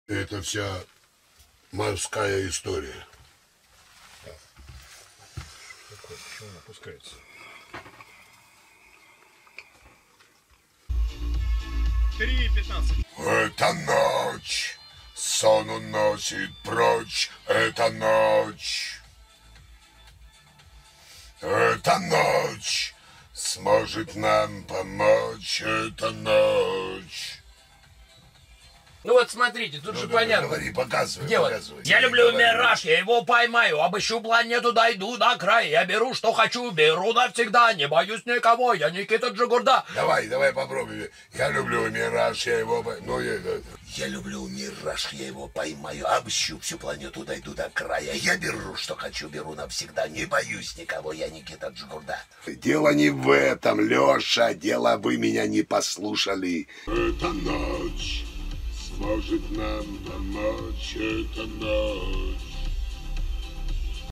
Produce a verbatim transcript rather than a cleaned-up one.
Это вся морская история. Почему он опускается? три пятнадцать. Это ночь. Сон уносит прочь. Это ночь. Это ночь. Сможет нам помочь. Это ночь. Ну вот смотрите, тут ну, же ну, понятно. Говори, показывай, Где показывай. Вот? Я люблю мираж, я его поймаю, обыщу планету, дойду до края. Я беру, что хочу, беру навсегда, не боюсь никого, я Никита Джигурда. Давай, давай попробуем. Я люблю мираж, я его поймаю. Ну, я, я, я люблю мираж, я его поймаю, обыщу всю планету, дойду до края. Я беру, что хочу, беру навсегда, не боюсь никого, я Никита Джигурда. Дело не в этом, Леша, дело вы меня не послушали. Это ночь. Может нам помочь, это ночь.